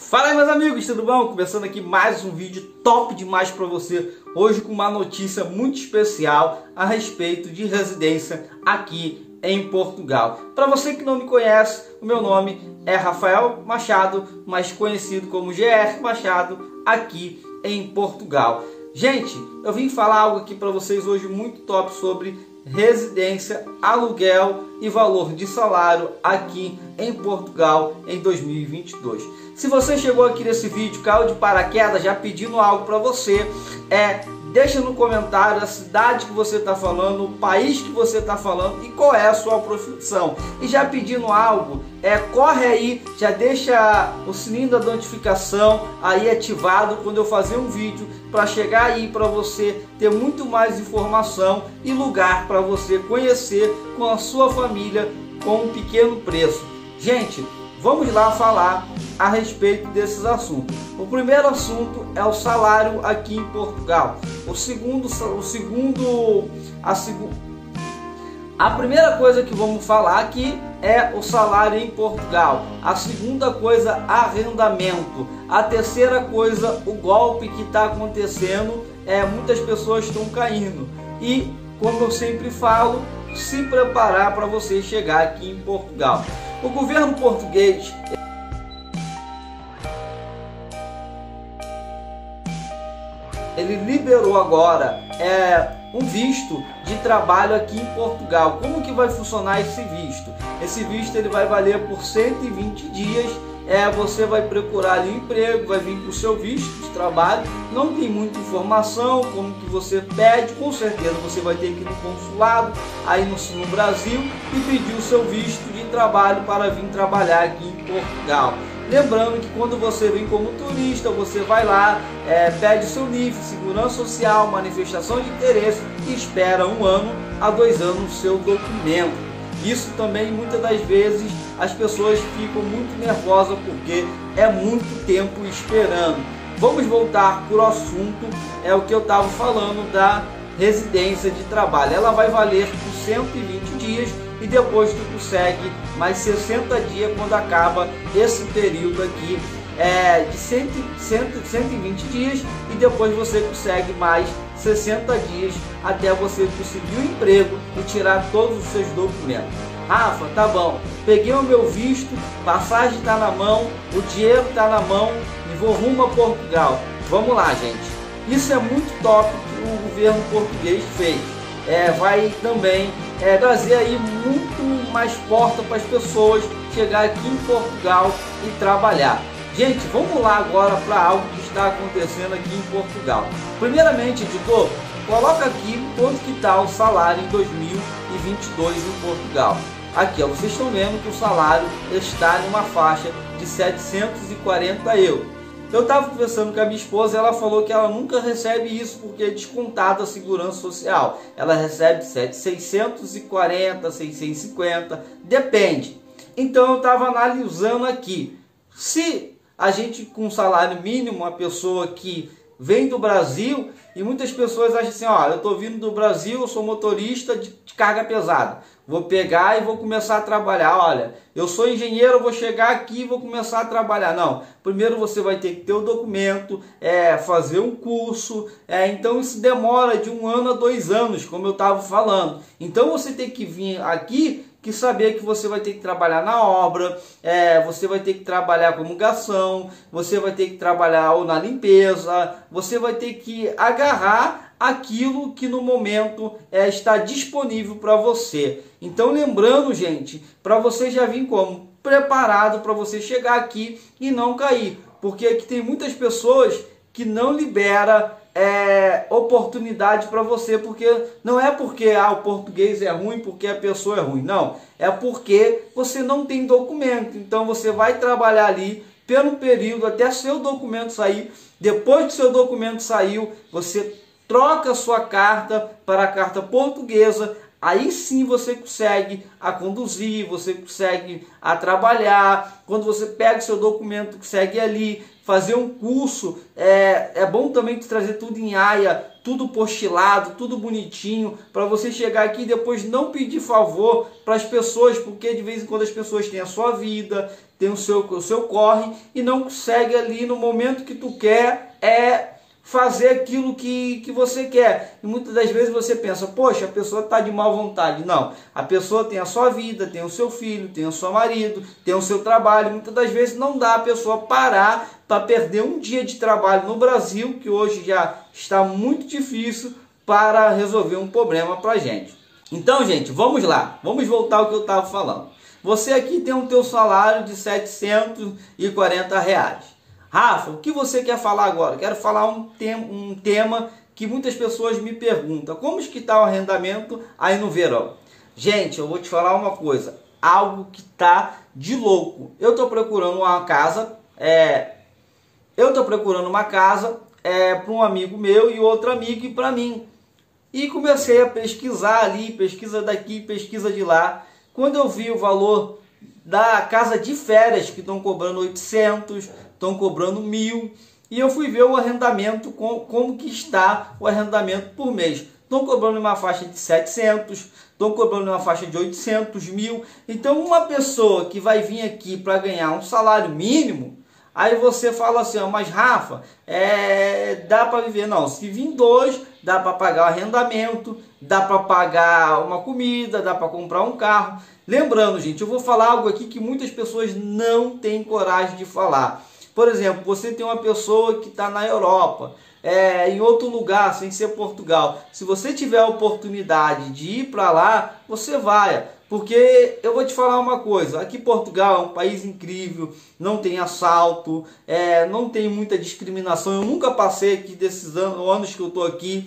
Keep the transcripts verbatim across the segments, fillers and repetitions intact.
Fala aí, meus amigos, tudo bom? Começando aqui mais um vídeo top demais para você. Hoje com uma notícia muito especial a respeito de residência aqui em Portugal. Para você que não me conhece, o meu nome é Rafael Machado, mais conhecido como G R Machado, aqui em Portugal. Gente, eu vim falar algo aqui para vocês hoje muito top sobre residência, aluguel e valor de salário aqui em Portugal em dois mil e vinte e dois. Se você chegou aqui nesse vídeo, caiu de paraquedas, já pedindo algo para você, é deixa no comentário a cidade que você está falando, o país que você está falando e qual é a sua profissão. E já pedindo algo, é, corre aí, já deixa o sininho da notificação aí ativado quando eu fazer um vídeo, para chegar aí para você ter muito mais informação e lugar para você conhecer com a sua família com um pequeno preço. Gente, vamos lá falar a respeito desses assuntos. O primeiro assunto é o salário aqui em Portugal. O segundo, o segundo, a segunda, a primeira coisa que vamos falar aqui é o salário em Portugal. A segunda coisa, arrendamento. A terceira coisa, o golpe que está acontecendo. É, muitas pessoas estão caindo. E, como eu sempre falo, se preparar para você chegar aqui em Portugal. O governo português ele liberou agora é, um visto de trabalho aqui em Portugal. Como que vai funcionar esse visto? Esse visto ele vai valer por cento e vinte dias. É, você vai procurar ali um emprego, vai vir com o seu visto de trabalho. Não tem muita informação, como que você pede. Com certeza você vai ter que ir no consulado aí no, no Brasil e pedir o seu visto de trabalho para vir trabalhar aqui em Portugal. Lembrando que quando você vem como turista, você vai lá, é, pede o seu N I F, segurança social, manifestação de interesse e espera um ano a dois anos o seu documento. Isso também, muitas das vezes, as pessoas ficam muito nervosas porque é muito tempo esperando. Vamos voltar para o assunto, é o que eu estava falando da residência de trabalho. Ela vai valer por cento e vinte dias e depois tu consegue mais sessenta dias quando acaba esse período aqui é, de cem, cem, cento e vinte dias, e depois você consegue mais sessenta dias até você conseguir o emprego e tirar todos os seus documentos. Rafa, tá bom, peguei o meu visto, passagem está na mão, o dinheiro está na mão e vou rumo a Portugal. Vamos lá, gente. Isso é muito top que o governo português fez. É, vai também é, trazer aí muito mais porta para as pessoas chegar aqui em Portugal e trabalhar. Gente, vamos lá agora para algo que está acontecendo aqui em Portugal. Primeiramente, editor, coloca aqui quanto que está o salário em dois mil e vinte e dois em Portugal. Aqui, ó, vocês estão vendo que o salário está em uma faixa de setecentos e quarenta euros. Eu estava conversando com a minha esposa, ela falou que ela nunca recebe isso porque é descontado a segurança social. Ela recebe seiscentos e quarenta, seiscentos e cinquenta, depende. Então eu estava analisando aqui. Se a gente com salário mínimo, uma pessoa que vem do Brasil, e muitas pessoas acham assim, ó, eu estou vindo do Brasil, eu sou motorista de, de carga pesada, vou pegar e vou começar a trabalhar. Olha, eu sou engenheiro, eu vou chegar aqui e vou começar a trabalhar. Não, primeiro você vai ter que ter o documento, é, fazer um curso, é, então isso demora de um ano a dois anos, como eu estava falando. Então você tem que vir aqui que saber que você vai ter que trabalhar na obra, é, você vai ter que trabalhar como garçom, você vai ter que trabalhar ou na limpeza, você vai ter que agarrar aquilo que no momento é, está disponível para você. Então lembrando, gente, para você já vir como preparado para você chegar aqui e não cair, porque aqui tem muitas pessoas que não libera É, oportunidade para você, porque não é porque ah, o português é ruim, porque a pessoa é ruim, não, é porque você não tem documento. Então você vai trabalhar ali pelo período até seu documento sair. Depois que seu documento saiu, você troca a sua carta para a carta portuguesa. Aí sim você consegue a conduzir, você consegue a trabalhar. Quando você pega o seu documento, consegue ali fazer um curso. É, é bom também trazer tudo em aia, tudo postilado, tudo bonitinho, para você chegar aqui e depois não pedir favor para as pessoas, porque de vez em quando as pessoas têm a sua vida, têm o seu, o seu corre e não consegue ali no momento que tu quer é fazer aquilo que, que você quer. E muitas das vezes você pensa, poxa, a pessoa está de má vontade. Não, a pessoa tem a sua vida, tem o seu filho, tem o seu marido, tem o seu trabalho. Muitas das vezes não dá a pessoa parar para perder um dia de trabalho no Brasil, que hoje já está muito difícil para resolver um problema para a gente. Então, gente, vamos lá. Vamos voltar ao que eu estava falando. Você aqui tem o teu salário de setecentos e quarenta reais. Rafa, o que você quer falar agora? Quero falar um, tem, um tema que muitas pessoas me perguntam. Como que está o arrendamento aí no verão? Gente, eu vou te falar uma coisa. Algo que está de louco. Eu estou procurando uma casa. É, eu estou procurando uma casa é, para um amigo meu e outro amigo e para mim. E comecei a pesquisar ali, pesquisa daqui, pesquisa de lá. Quando eu vi o valor da casa de férias, que estão cobrando oitocentos, estão cobrando mil, e eu fui ver o arrendamento, com, como que está o arrendamento por mês. Estão cobrando uma faixa de setecentos, estão cobrando uma faixa de oitocentos, mil. Então uma pessoa que vai vir aqui para ganhar um salário mínimo, aí você fala assim, ó, mas Rafa, é, dá para viver? Não, se vir dois, dá para pagar o arrendamento, dá para pagar uma comida, dá para comprar um carro. Lembrando, gente, eu vou falar algo aqui que muitas pessoas não têm coragem de falar. Por exemplo, você tem uma pessoa que está na Europa, é, em outro lugar, sem ser Portugal. Se você tiver a oportunidade de ir para lá, você vai. Porque eu vou te falar uma coisa, aqui Portugal é um país incrível, não tem assalto, é, não tem muita discriminação. Eu nunca passei aqui desses anos, anos que eu estou aqui,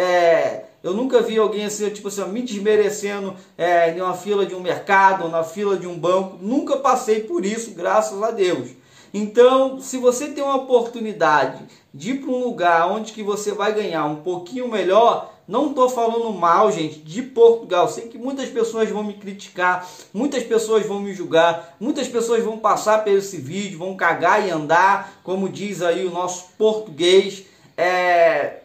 é, eu nunca vi alguém assim, tipo assim, me desmerecendo é, em uma fila de um mercado, ou na fila de um banco. Nunca passei por isso, graças a Deus. Então, se você tem uma oportunidade de ir para um lugar onde que você vai ganhar um pouquinho melhor, não estou falando mal, gente, de Portugal. Sei que muitas pessoas vão me criticar, muitas pessoas vão me julgar, muitas pessoas vão passar por esse vídeo, vão cagar e andar, como diz aí o nosso português. É,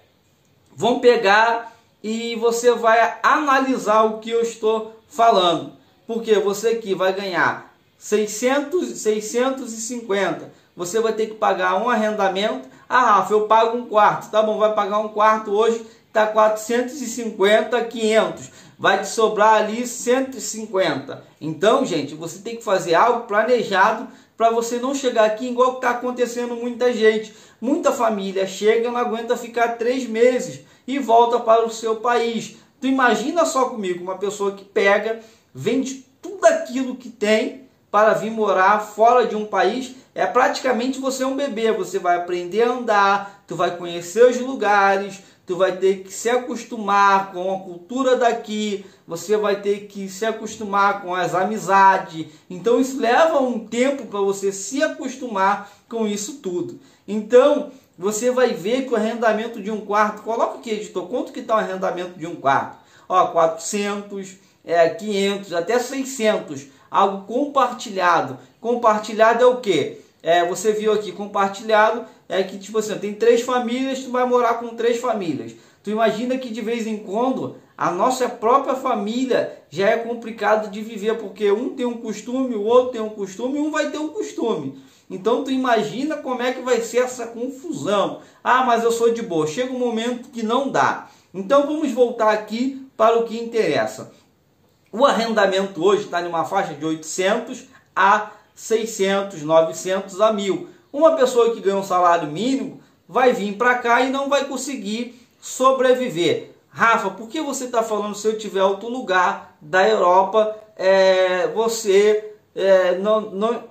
vão pegar e você vai analisar o que eu estou falando. Porque você aqui vai ganhar seiscentos, seiscentos e cinquenta, você vai ter que pagar um arrendamento. Ah, Rafa, eu pago um quarto. Tá bom, vai pagar um quarto hoje, tá quatrocentos e cinquenta, quinhentos. Vai te sobrar ali cento e cinquenta. Então, gente, você tem que fazer algo planejado para você não chegar aqui igual que está acontecendo muita gente. Muita família chega e não aguenta ficar três meses e volta para o seu país. Tu imagina só comigo, uma pessoa que pega, vende tudo aquilo que tem para vir morar fora de um país. É praticamente você é um bebê, você vai aprender a andar, tu vai conhecer os lugares, tu vai ter que se acostumar com a cultura daqui, você vai ter que se acostumar com as amizades. Então isso leva um tempo para você se acostumar com isso tudo. Então você vai ver que o arrendamento de um quarto, coloca aqui, editor, quanto que está o arrendamento de um quarto? Ó, quatrocentos, é, quinhentos, até seiscentos, algo compartilhado. Compartilhado é o quê? É, você viu aqui, compartilhado é que tipo assim, tem três famílias, tu vai morar com três famílias. Tu imagina que de vez em quando a nossa própria família já é complicado de viver, porque um tem um costume, o outro tem um costume, um vai ter um costume. Então tu imagina como é que vai ser essa confusão. Ah, mas eu sou de boa. Chega um momento que não dá. Então vamos voltar aqui para o que interessa. O arrendamento hoje está numa faixa de oitocentos a seiscentos, novecentos a mil. Uma pessoa que ganha um salário mínimo vai vir para cá e não vai conseguir sobreviver. Rafa, por que você está falando se eu tiver outro lugar da Europa, é, você é, não, não...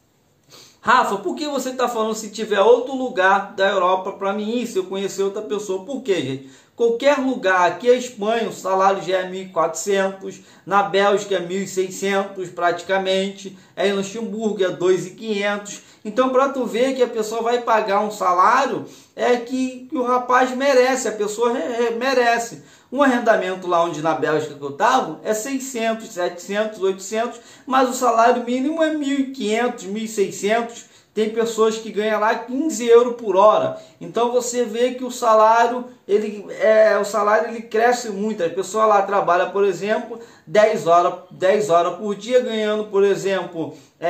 Rafa, por que você está falando se tiver outro lugar da Europa para mim ir, se eu conhecer outra pessoa? Por quê, gente? Qualquer lugar, aqui é Espanha, o salário já é mil e quatrocentos, na Bélgica é mil e seiscentos praticamente, é em Luxemburgo é dois mil e quinhentos. Então, para tu ver que a pessoa vai pagar um salário, é que, que o rapaz merece, a pessoa re, re, merece. Um arrendamento lá onde na Bélgica que eu estava é seiscentos, setecentos, oitocentos, mas o salário mínimo é mil e quinhentos, mil e seiscentos. tem pessoas que ganham lá quinze euros por hora. Então você vê que o salário, ele, é, o salário ele cresce muito. A pessoa lá trabalha, por exemplo, dez horas, dez horas por dia, ganhando, por exemplo,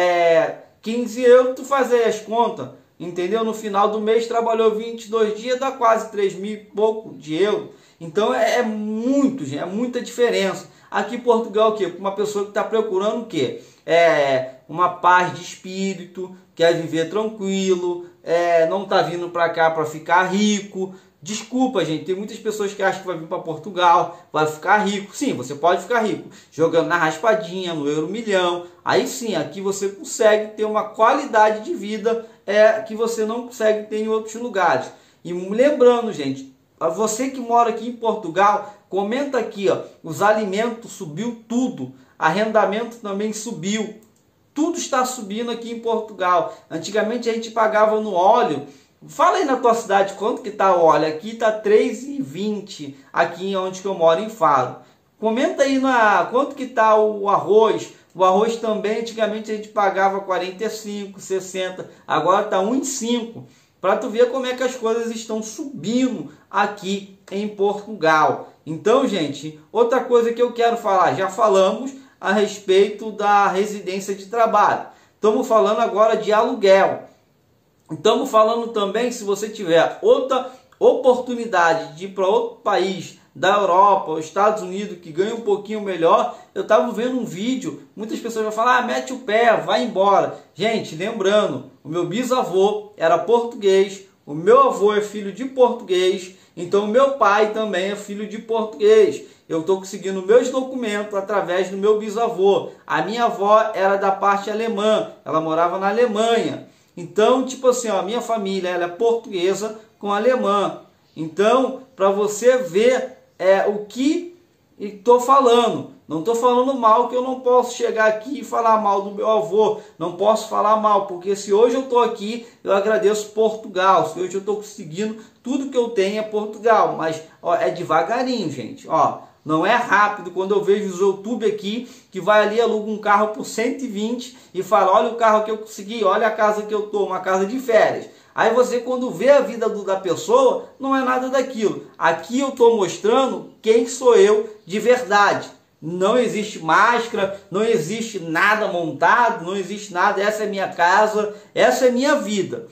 é, quinze euros, tu faz aí as contas, entendeu? No final do mês trabalhou vinte e dois dias, dá quase três mil e pouco de euros. Então é, é muito, gente, é muita diferença. Aqui em Portugal, o quê? Uma pessoa que está procurando o quê? É, uma paz de espírito, quer viver tranquilo, é, não está vindo para cá para ficar rico. Desculpa, gente, tem muitas pessoas que acham que vai vir para Portugal, vai ficar rico. Sim, você pode ficar rico, jogando na raspadinha, no euro milhão. Aí sim, aqui você consegue ter uma qualidade de vida é, que você não consegue ter em outros lugares. E lembrando, gente, você que mora aqui em Portugal, comenta aqui, ó, os alimentos subiu tudo, arrendamento também subiu, tudo está subindo aqui em Portugal. Antigamente a gente pagava no óleo. Fala aí na tua cidade quanto que está o óleo. Aqui está três e vinte, aqui onde que eu moro, em Faro. Comenta aí na quanto que está o arroz. O arroz também, antigamente a gente pagava quarenta e cinco, sessenta, agora está um e cinco. Para tu ver como é que as coisas estão subindo aqui em Portugal. Então, gente, outra coisa que eu quero falar, já falamos a respeito da residência de trabalho. Estamos falando agora de aluguel. Estamos falando também, se você tiver outra oportunidade de ir para outro país da Europa, os Estados Unidos, que ganha um pouquinho melhor. Eu estava vendo um vídeo, muitas pessoas vão falar, ah, mete o pé, vai embora. Gente, lembrando, o meu bisavô era português, o meu avô é filho de português, então o meu pai também é filho de português. Eu estou conseguindo meus documentos através do meu bisavô. A minha avó era da parte alemã, ela morava na Alemanha. Então, tipo assim, ó, a minha família ela é portuguesa com alemã. Então, para você ver é, o que estou falando. Não estou falando mal, que eu não posso chegar aqui e falar mal do meu avô. Não posso falar mal, porque se hoje eu estou aqui, eu agradeço Portugal. Se hoje eu estou conseguindo, tudo que eu tenho é Portugal. Mas ó, é devagarinho, gente. Ó, não é rápido. Quando eu vejo os YouTube aqui, que vai ali, aluga um carro por cento e vinte e fala, olha o carro que eu consegui, olha a casa que eu estou, uma casa de férias. Aí você, quando vê a vida do, da pessoa, não é nada daquilo. Aqui eu estou mostrando quem sou eu de verdade. Não existe máscara, não existe nada montado, não existe nada. Essa é minha casa, essa é minha vida.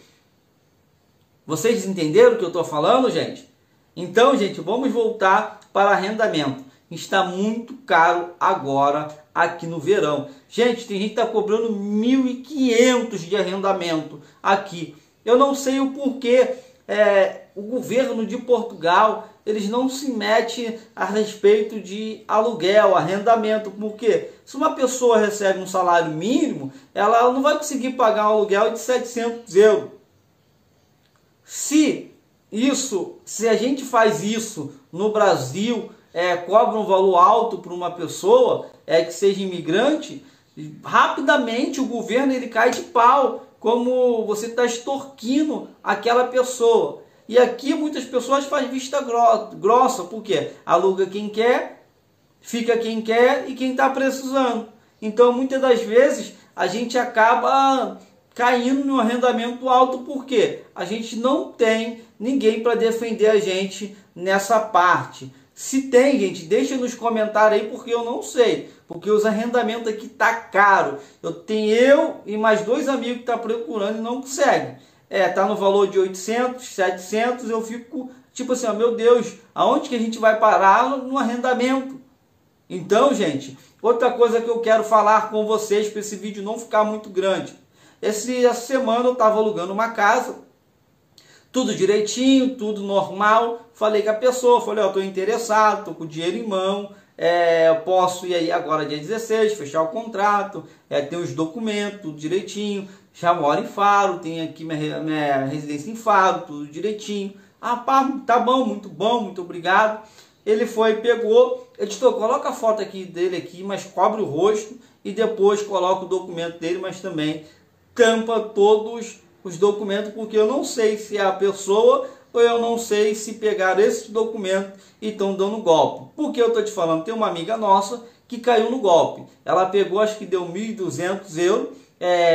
Vocês entenderam o que eu estou falando, gente? Então, gente, vamos voltar para arrendamento. Está muito caro agora aqui no verão. Gente, tem gente que está cobrando mil e quinhentos de arrendamento aqui. Eu não sei o porquê é, o governo de Portugal eles não se metem a respeito de aluguel, arrendamento, porque se uma pessoa recebe um salário mínimo, ela não vai conseguir pagar um aluguel de setecentos euros. Se isso, se a gente faz isso no Brasil, é, cobra um valor alto para uma pessoa é, que seja imigrante, rapidamente o governo ele cai de pau, como você está extorquindo aquela pessoa. E aqui muitas pessoas fazem vista grossa, porque aluga quem quer, fica quem quer e quem está precisando. Então muitas das vezes a gente acaba caindo no arrendamento alto, porque a gente não tem ninguém para defender a gente nessa parte. Se tem, gente, deixa nos comentários aí, porque eu não sei. Porque os arrendamentos aqui tá caro. Eu tenho eu e mais dois amigos que tá procurando e não conseguem. É, tá no valor de oitocentos, setecentos, eu fico tipo assim, ó, meu Deus, aonde que a gente vai parar no arrendamento? Então, gente, outra coisa que eu quero falar com vocês para esse vídeo não ficar muito grande. Esse, essa semana eu tava alugando uma casa, tudo direitinho, tudo normal. Falei com a pessoa, falei, ó, tô interessado, tô com o dinheiro em mão, é, eu posso ir aí agora dia dezesseis, fechar o contrato, é, ter os documentos, tudo direitinho. Já moro em Faro, tenho aqui minha, minha residência em Faro, tudo direitinho. Ah, pá, tá bom, muito bom, muito obrigado. Ele foi, pegou, editor, coloca a foto aqui dele aqui, mas cobre o rosto e depois coloca o documento dele, mas também tampa todos os documentos, porque eu não sei se é a pessoa ou eu não sei se pegaram esse documento e estão dando golpe. Porque eu estou te falando, tem uma amiga nossa que caiu no golpe. Ela pegou, acho que deu mil e duzentos euros, é,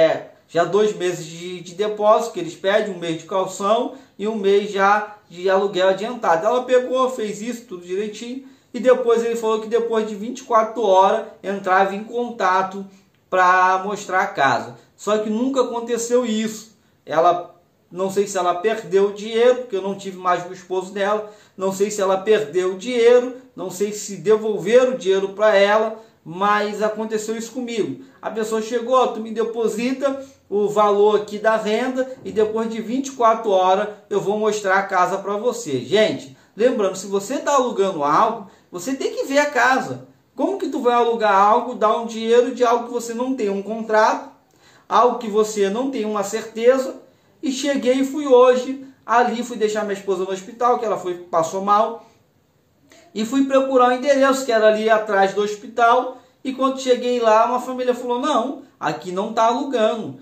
já dois meses de, de depósito que eles pedem, um mês de calção e um mês já de aluguel adiantado. Ela pegou, fez isso tudo direitinho e depois ele falou que depois de vinte e quatro horas entrava em contato para mostrar a casa. Só que nunca aconteceu isso. Ela, não sei se ela perdeu o dinheiro, porque eu não tive mais o esposo dela, não sei se ela perdeu o dinheiro, não sei se devolveram o dinheiro para ela, mas aconteceu isso comigo. A pessoa chegou, tu me deposita o valor aqui da renda e depois de vinte e quatro horas eu vou mostrar a casa para você. Gente, lembrando, se você está alugando algo, você tem que ver a casa. Como que tu vai alugar algo, dar um dinheiro de algo que você não tem um contrato, algo que você não tem uma certeza? E cheguei e fui hoje ali, fui deixar minha esposa no hospital, que ela foi, passou mal, e fui procurar o endereço, que era ali atrás do hospital, e quando cheguei lá, uma família falou, não, aqui não está alugando,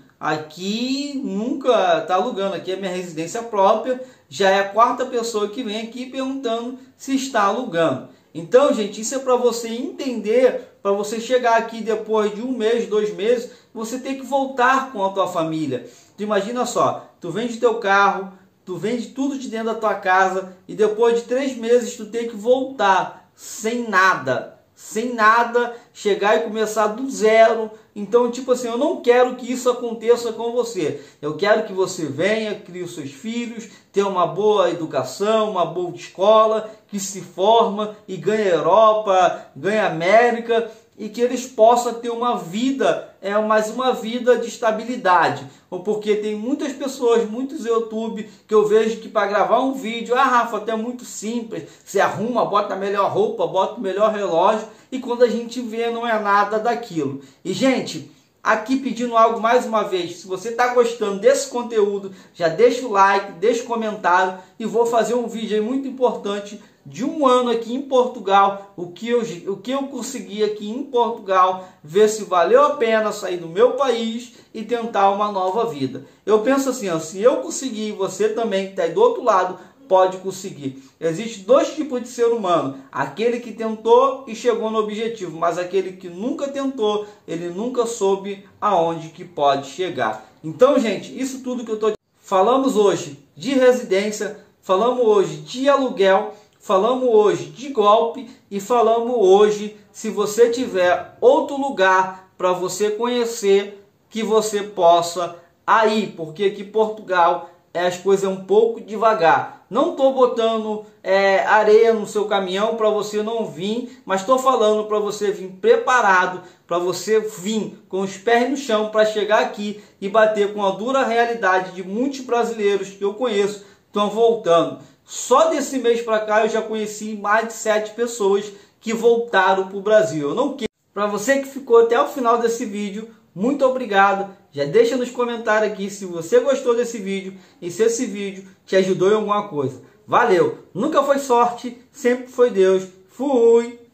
aqui nunca está alugando, aqui é minha residência própria, já é a quarta pessoa que vem aqui perguntando se está alugando. Então, gente, isso é para você entender, para você chegar aqui depois de um mês, dois meses, você tem que voltar com a tua família. Tu imagina só, tu vende teu carro, tu vende tudo de dentro da tua casa e depois de três meses tu tem que voltar sem nada, sem nada, chegar e começar do zero. Então, tipo assim, eu não quero que isso aconteça com você. Eu quero que você venha, crie os seus filhos, tenha uma boa educação, uma boa escola, que se forma e ganha Europa, ganha América, e que eles possam ter uma vida, é mais uma vida de estabilidade. Ou porque tem muitas pessoas, muitos YouTube, que eu vejo que para gravar um vídeo, ah, Rafa, até muito simples, você arruma, bota a melhor roupa, bota o melhor relógio, e quando a gente vê não é nada daquilo. E gente, aqui pedindo algo mais uma vez, se você está gostando desse conteúdo, já deixa o like, deixa o comentário, e vou fazer um vídeo aí muito importante de um ano aqui em Portugal, o que, eu, o que eu consegui aqui em Portugal, ver se valeu a pena sair do meu país e tentar uma nova vida. Eu penso assim, ó, se eu conseguir, você também que está aí do outro lado, pode conseguir. Existem dois tipos de ser humano, aquele que tentou e chegou no objetivo, mas aquele que nunca tentou, ele nunca soube aonde que pode chegar. Então, gente, isso tudo que eu estou falamos hoje de residência, falamos hoje de aluguel, falamos hoje de golpe e falamos hoje, se você tiver outro lugar para você conhecer, que você possa ir, porque aqui em Portugal é, as coisas um pouco devagar. Não estou botando é, areia no seu caminhão para você não vir, mas estou falando para você vir preparado, para você vir com os pés no chão para chegar aqui e bater com a dura realidade de muitos brasileiros que eu conheço estão voltando. Só desse mês para cá eu já conheci mais de sete pessoas que voltaram para o Brasil. Eu não quero. Para você que ficou até o final desse vídeo, muito obrigado. Já deixa nos comentários aqui se você gostou desse vídeo e se esse vídeo te ajudou em alguma coisa. Valeu! Nunca foi sorte, sempre foi Deus. Fui!